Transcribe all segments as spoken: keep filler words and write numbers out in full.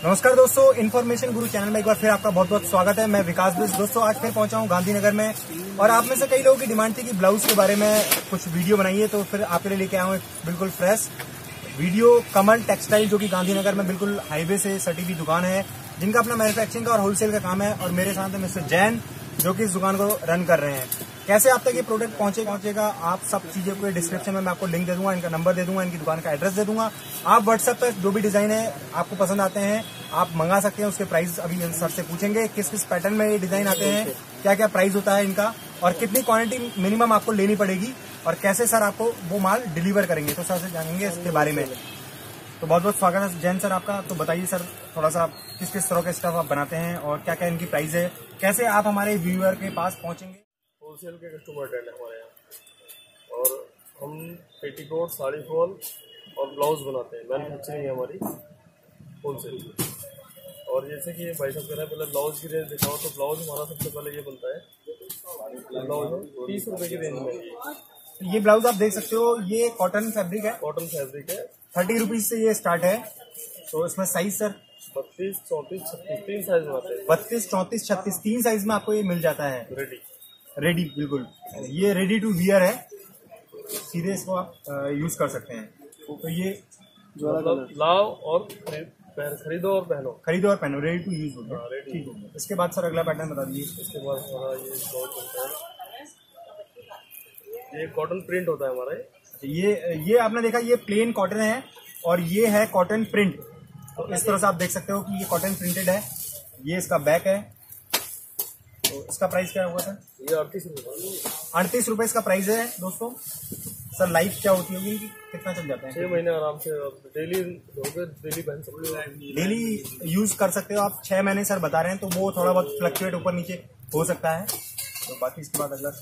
नमस्कार दोस्तों, इन्फॉर्मेशन गुरु चैनल में एक बार फिर आपका बहुत बहुत स्वागत है। मैं विकास बिस। दोस्तों आज फिर पहुंचा हूं गांधीनगर में और आप में से कई लोगों की डिमांड थी कि ब्लाउज के बारे में कुछ वीडियो बनाइए, तो फिर आपके लिए लेके आया हूं बिल्कुल फ्रेश वीडियो। कमल टेक्सटाइल जो कि गांधीनगर में बिल्कुल हाईवे से सटी हुई दुकान है, जिनका अपना मैन्युफैक्चरिंग का और होलसेल का काम है। और मेरे साथ है मिस्टर जैन जो कि इस दुकान को रन कर रहे हैं। कैसे आप तक ये प्रोडक्ट पहुंचे पहुंचेगा आप सब चीजें को डिस्क्रिप्शन में मैं आपको लिंक दे दूंगा, इनका नंबर दे दूंगा, इनकी दुकान का एड्रेस दे दूंगा। आप व्हाट्सएप पर जो भी डिजाइन है आपको पसंद आते हैं आप मंगा सकते हैं। उसके प्राइस अभी सर से पूछेंगे किस किस पैटर्न में ये डिजाइन आते हैं, क्या क्या प्राइस होता है इनका, और कितनी क्वांटिटी मिनिमम आपको लेनी पड़ेगी, और कैसे सर आपको वो माल डिलीवर करेंगे, तो सर से जानेंगे इसके बारे में। तो बहुत बहुत स्वागत है जैन सर आपका। तो बताइए सर थोड़ा सा किस किस तरह के स्टफ आप बनाते हैं और क्या क्या इनकी प्राइस है, कैसे आप हमारे व्यूअर के पास पहुंचेंगे। होलसेल के कस्टमर अटेंड है हमारे यहाँ, और हम पेटीकोट, साड़ी फॉल और ब्लाउज बनाते हैं। मैन्युफैक्चरिंग है हमारी होलसेल की। और जैसे कि भाई साहब कह रहे हैं पहले ब्लाउज की रेंज दिखाओ, तो ब्लाउज हमारा सबसे पहले ये बनता है ब्लाउज तीस रुपए की रेंज में। ये ब्लाउज आप देख सकते हो, ये कॉटन फैब्रिक है, कॉटन फैब्रिक है। थर्टी रुपीज से ये स्टार्ट है। तो इसमें साइज सर बत्तीस, चौंतीस, छत्तीस तीन साइज में आते हैं। बत्तीस, चौंतीस, छत्तीस तीन साइज में आपको ये मिल जाता है रेडी रेडी बिल्कुल। ये रेडी टू वियर है, सीधे इसको आप यूज कर सकते हैं। तो ये मतलब लाओ और खरीदो और पहनो, खरीदो और पहनो, रेडी टू यूज हो गया। रेडी। ठीक है, इसके बाद सर अगला पैटर्न बता दीजिए। इसके बाद हमारा ये ब्लाउज बनता है, ये कॉटन प्रिंट होता है हमारा। ये ये आपने देखा, ये प्लेन कॉटन है और ये है कॉटन प्रिंट। तो इस तरह से आप देख सकते हो कि ये कॉटन प्रिंटेड है। ये इसका बैक है। तो इसका प्राइस क्या हुआ सर? ये अड़तीस रुपये अड़तीस रुपए इसका प्राइस है दोस्तों। सर लाइफ क्या होती होगी, कितना चल जाता है? छह महीने आराम से डेली डेली पहन सकते हो, डेली यूज कर सकते हो आप। छह महीने सर बता रहे हैं, तो वो थोड़ा बहुत फ्लक्चुएट ऊपर नीचे हो सकता है। तो बाकी इसके बाद अगला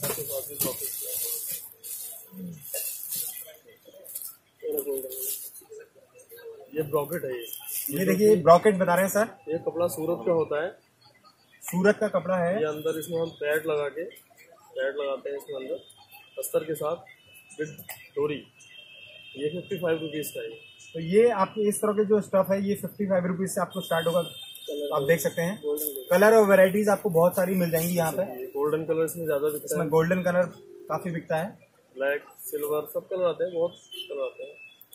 ये ब्रॉकेट है। ये ये देखिए ब्रॉकेट बता रहे हैं सर। ये कपड़ा सूरत का होता है, सूरत का कपड़ा है। ये अंदर इसमें हम पैड लगा के पैड लगाते हैं इसमें अंदर अस्तर के साथ विद डोरी। ये फिफ्टी फाइव रुपीज का है। तो ये आपके इस तरह के जो स्टफ है ये फिफ्टी फाइव रुपीज से आपको स्टार्ट होगा। आप देख सकते हैं कलर और वेराइटीज आपको बहुत सारी मिल जाएंगी यहाँ पे। गोल्डन कलर इसमें ज्यादा दिखता है, इसमें गोल्डन कलर काफी बिकता है। ब्लैक, सिल्वर सब कलर आते हैं, बहुत कलर आते हैं।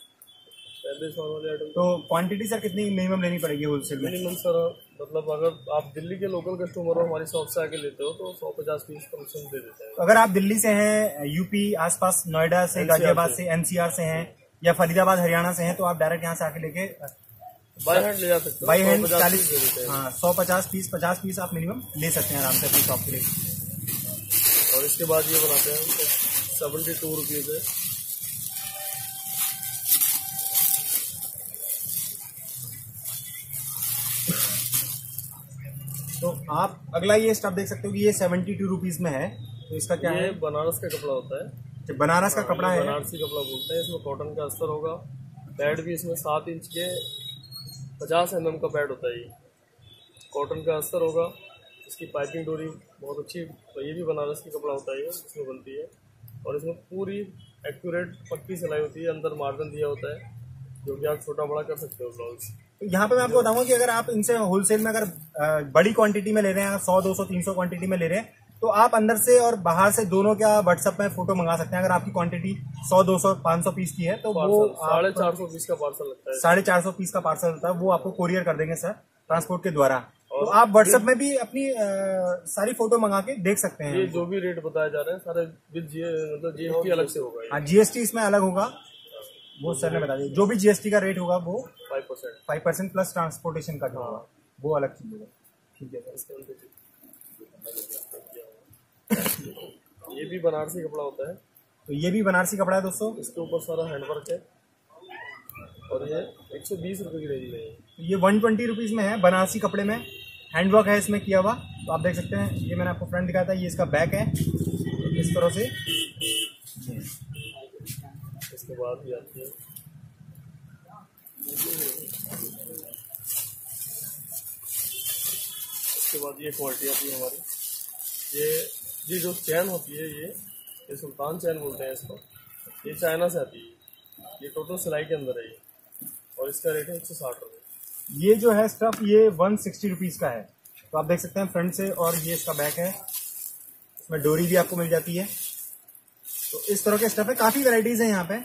तो क्वांटिटी सर कितनी मिनिमम लेनी पड़ेगी होलसेल में? मिनिमम सर मतलब अगर आप दिल्ली के लोकल कस्टमर हो हमारी शॉप से आके लेते हो तो सौ पचास पीस कमीशन दे देते हैं। तो अगर आप दिल्ली से हैं, यूपी आसपास, नोएडा से, गाजियाबाद से, एनसीआर से हैं, या फरीदाबाद हरियाणा से हैं, तो आप डायरेक्ट यहाँ से आके लेके बाई हैंड ले जा सकते हो। बाई हैंड चालीस, हाँ सौ पचास पीस पचास पीस आप मिनिमम ले सकते हैं आराम से अपनी शॉप के लिए। और इसके बाद ये बनाते हैं सेवेंटी टू रुपीज है। तो आप अगला ये स्टफ देख सकते हो कि ये सेवेंटी टू रुपीज में है। तो इसका क्या ये है? बनारस का कपड़ा होता है। बनारस का कपड़ा है, बनारसी कपड़ा बोलते हैं। इसमें कॉटन का अस्तर होगा। पैड भी इसमें सात इंच के पचास एम एम का पैड होता है। ये कॉटन का अस्तर होगा। इसकी पाइपिंग डोरी बहुत अच्छी, तो ये भी बनारस की कपड़ा होता है, इसमें बनती है। और इसमें पूरी एक्यूरेट पक्की सिलाई होती है, अंदर मार्जिन दिया होता है जो कि आप छोटा बड़ा कर सकते हो ब्लाउज। तो यहाँ पे मैं आपको बताऊंगा कि अगर आप इनसे होलसेल में अगर बड़ी क्वांटिटी में ले रहे हैं, सौ दो सौ तीन सौ क्वांटिटी में ले रहे हैं, तो आप अंदर से और बाहर से दोनों क्या व्हाट्सएप में फोटो मंगा सकते हैं। अगर आपकी क्वांटिटी सौ दो सौ पाँच सौ पीस की है तो वो साढ़े चार सौ पीस का पार्सल लगता है। साढ़े चार सौ पीस का पार्सल होता है, वो आपको कोरियर कर देंगे सर ट्रांसपोर्ट के द्वारा। तो आप व्हाट्सएप में भी अपनी आ, सारी फोटो मंगा के देख सकते हैं। ये जो भी रेट बताए जा रहे हैं सारे विद जी मतलब जीएसटी अलग से होगा। हाँ जीएसटी इसमें अलग होगा, वो सर ने बता दिया। जो भी जीएसटी का रेट होगा वो five percent five percent plus transportation का जो होगा वो अलग चीज होगा। ठीक है सर। ये भी बनारसी कपड़ा होता है। तो ये भी बनारसी कपड़ा है दोस्तों। इसके ऊपर सारा हैंडवर्क है और ये एक सौ बीस रुपए की रेंज में है। तो ये वन ट्वेंटी रुपीज में है, बनारसी कपड़े में हैंडवर्क है इसमें किया हुआ। तो आप देख सकते हैं, ये मैंने आपको फ्रंट दिखाया था, ये इसका बैक है इस तरह से। इसके बाद भी आती है इसके बाद ये क्वालिटी आती है हमारी। ये ये जो चैन होती है ये ये सुल्तान चैन बोलते हैं इसको। ये चाइना से आती है। ये टोटल सिलाई के अंदर है ये, और इसका रेट है एक सौ साठ रुपये। ये जो है स्टफ ये वन सिक्सटी रुपीज का है। तो आप देख सकते हैं फ्रंट से, और ये इसका बैक है, इसमें डोरी भी आपको मिल जाती है। तो इस तरह के स्टफ है, काफी वैरायटीज है यहाँ पे।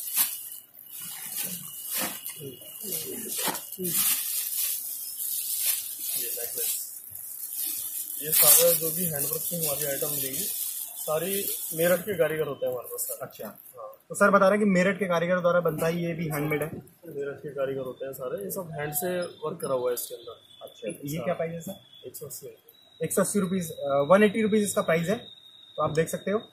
ये सारे जो भी हैंडवर्क की हमारी आइटम मिलेगी सारी मेरठ के कारीगर होते हैं हमारे पास। अच्छा, हाँ। तो सर बता रहे हैं कि मेरठ के कारीगर द्वारा बनता है, ये भी हैंडमेड है। मेरठ के कारीगर होते हैं सारे, ये सब हैंड से वर्क करा हुआ है इसके अंदर। अच्छा, ये क्या प्राइस है सर? एक सौ अस्सी एक सौ अस्सी रुपीज वन एटी रुपीज इसका प्राइस है। तो आप देख सकते हो।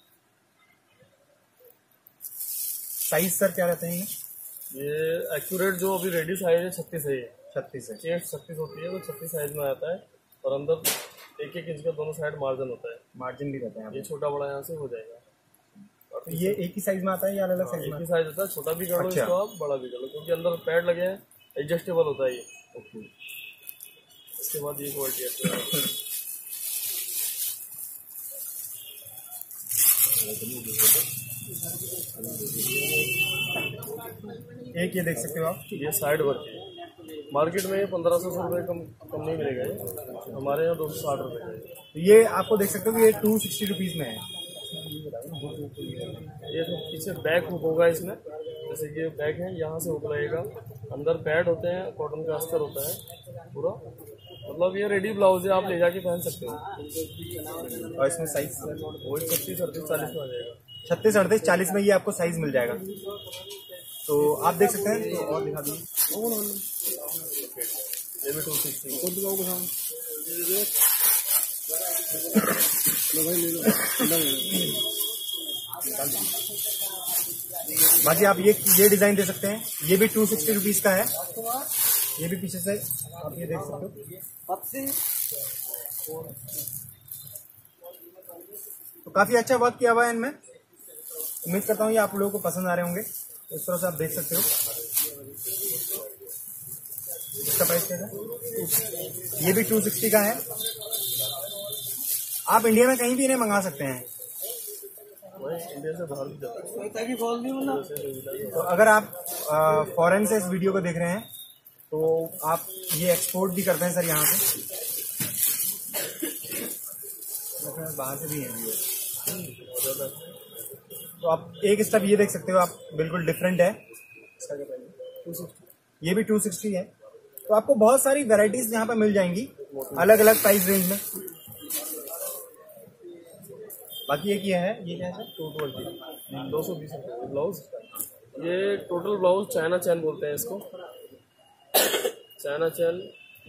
साइज सर क्या रहते हैं? ये एक्यूरेट जो अभी रेडी साइज है छत्तीस है। ये छत्तीस है, चेस्ट छत्तीस होती है, तो छत्तीस साइज में आता है। और अंदर एक एक इंच का दोनों साइड मार्जिन होता है। मार्जिन भी रहता है। ये छोटा बड़ा यहाँ से हो जाएगा। तो ये एक ही साइज में आता है या अलग अलग साइज में? एक ही साइज होता है, छोटा भी कर लो अच्छा। इसको आप, बड़ा भी कर लो, क्योंकि अंदर पैड लगे हैं, एडजस्टेबल होता है ये। ओके। इसके बाद ये क्वालिटी है। एक ये देख सकते हो आप, ये साइड वर्क है। मार्केट में ये पंद्रह सौ रुपये कम कम नहीं मिलेगा, ये हमारे यहाँ दो सौ साठ रुपये का है। तो ये आपको देख सकते हो कि ये टू सिक्सटी रुपीज में है। ये तो पीछे बैक हुक होगा इसमें, जैसे कि बैक है, यहाँ से हुक लगेगा। अंदर पैड होते हैं, कॉटन का अस्तर होता है पूरा। मतलब ये रेडी ब्लाउज है, आप ले जाके पहन सकते हो। और इसमें साइज वही छत्तीस अड़तीस चालीस में आ जाएगा। छत्तीस अड़तीस चालीस में ये आपको साइज मिल जाएगा। तो आप देख सकते हैं। तो और दिखा दीजिए। ये भी टू सिक्सटी। बाकी आप ये ये डिजाइन दे सकते हैं, ये भी टू सिक्सटी रुपीज का है। ये भी पीछे से आप ये देख सकते हो। तो काफी अच्छा वर्क किया हुआ है इनमें। उम्मीद करता हूँ ये आप लोगों को पसंद आ रहे होंगे। इस तरह से आप देख सकते हो। इसका प्राइस क्या है? ये भी टू सिक्सटी का है। आप इंडिया में कहीं भी इन्हें मंगा सकते हैं। इंडिया से बाहर भी जाता है। तो अगर आप फॉरेन से इस वीडियो को देख रहे हैं तो आप ये एक्सपोर्ट भी करते हैं सर यहाँ से? बाहर से भी है। तो आप एक स्टेप ये देख सकते हो, आप बिल्कुल डिफरेंट है। इसका क्या प्राइस है? ये भी टू सिक्सटी है। तो आपको बहुत सारी वैरायटीज यहाँ पे मिल जाएंगी अलग अलग प्राइस रेंज में। बाकी एक ये है, ये क्या है? टू ट्वेंटी दो सौ बीस रुपये ब्लाउज। ये टोटल ब्लाउज चाइना चैन बोलते हैं इसको। चाइना चैन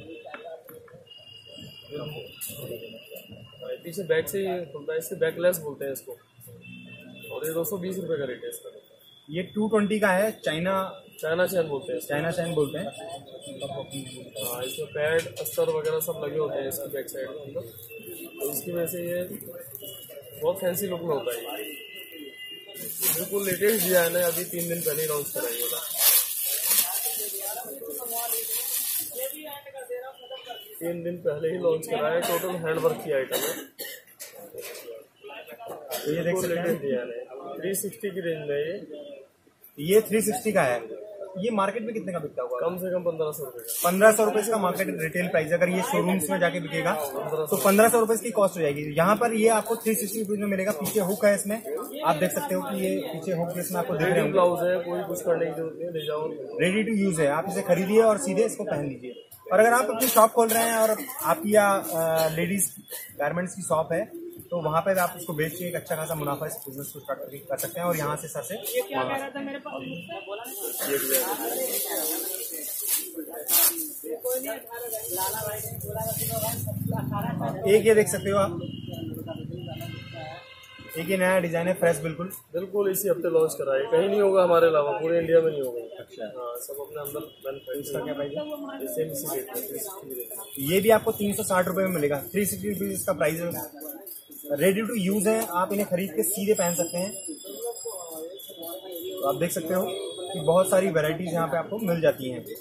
पीछे बैक से ही खुलता है, इससे बैकलेस बोलते हैं इसको। और ये दो सौ बीस रुपये का रेट है इसका। ये टू ट्वेंटी का है। चाइना चाइना चैन बोलते हैं, चाइना चैन बोलते हैं। हाँ, इसमें पैड अस्तर वगैरह सब लगे होते हैं इसकी बैक साइड में अंदर। तो इसकी वजह से ये बहुत फैंसी लुक में होता है। बिल्कुल लेटेस्ट डिजाइन है, अभी तीन दिन पहले लॉन्च कराई होगा। तीन दिन पहले ही लॉन्च कराया है। टोटल हैंडवर्क की आइटम है। तो ये देख सकते हैं, लेटेस्ट डिजाइन है, थ्री सिक्सटी की रेंज में ये ये थ्री सिक्सटी का है। ये मार्केट में कितने का बिकता होगा? कम से कम पंद्रह सौ रुपये का। पंद्रह सौ रुपए इसका मार्केट रिटेल प्राइस है। अगर ये शोरूम्स में जाके बिकेगा तो पंद्रह सौ रुपए इसकी कॉस्ट हो जाएगी। यहाँ पर ये आपको थ्री सिक्सटी रुपीज में मिलेगा। पीछे हुक है इसमें, आप देख सकते हो कि ये पीछे हुक जिसमें आपको दिख रहे हैं। ब्लाउज है, कोई कुछ करने की जरूरत नहीं, ले जाओ। रेडी टू यूज है, आप इसे खरीदिए और सीधे इसको पहन लीजिए। और अगर आप अपनी शॉप खोल रहे हैं और आपकी या लेडीज गारमेंट्स की शॉप है तो वहाँ पे आप उसको बेच के एक अच्छा खासा मुनाफा इस बिजनेस को स्टार्ट कर सकते हैं। और यहाँ से सर से एक ये देख सकते हो आप, एक ये नया डिजाइन है, फ्रेश बिल्कुल बिल्कुल इसी हफ्ते लॉन्च करा है। कहीं नहीं होगा हमारे अलावा, पूरे इंडिया में नहीं होगा। अच्छा, हाँ, सब अपने अंदर इसका क्या प्राइस है? सेम इसी रेट में। ये भी आपको तीन सौ साठ रुपए में मिलेगा। थ्री सिक्सटी रुपीज इसका प्राइस है। रेडी टू यूज है, आप इन्हें खरीद के सीधे पहन सकते हैं। तो आप देख सकते हो कि बहुत सारी वैरायटीज यहाँ पे आपको मिल जाती हैं।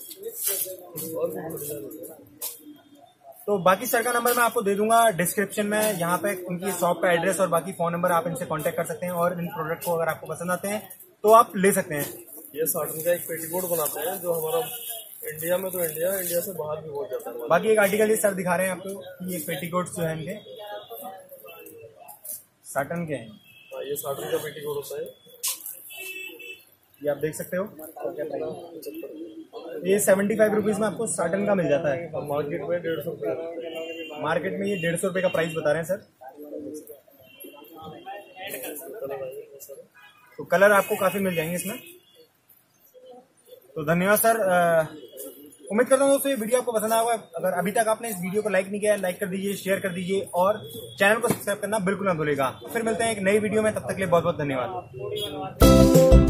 तो बाकी सर का नंबर मैं आपको दे दूंगा डिस्क्रिप्शन में। यहाँ पे उनकी शॉप का एड्रेस और बाकी फोन नंबर, आप इनसे कांटेक्ट कर सकते हैं। और इन प्रोडक्ट को अगर आपको पसंद आते हैं तो आप ले सकते हैं। ये साटन का एक पेटीकोट बनाते हैं जो हमारा इंडिया में तो इंडिया इंडिया से बाहर भी बहुत जाता है। बाकी एक आर्टिकल ये सर दिखा रहे हैं आपको, ये पेटीकोट्स जो है इनके साटन के हैं। हाँ, ये साटन का पेटीकोट होता है, ये आप देख सकते हो। ये सेवेंटी फाइव रुपीज में आपको साटन का मिल जाता है। मार्केट में डेढ़ सौ रुपये मार्केट में ये डेढ़ सौ रुपये का प्राइस बता रहे हैं सर। तो कलर आपको काफी मिल जाएंगे इसमें। तो धन्यवाद सर। उम्मीद करता हूँ दोस्तों ये वीडियो आपको पसंद आया होगा। अगर अभी तक आपने इस वीडियो को लाइक नहीं किया है, लाइक कर दीजिए, शेयर कर दीजिए और चैनल को सब्सक्राइब करना बिल्कुल ना भूलेगा। फिर मिलते हैं एक नई वीडियो में, तब तक के लिए बहुत बहुत धन्यवाद।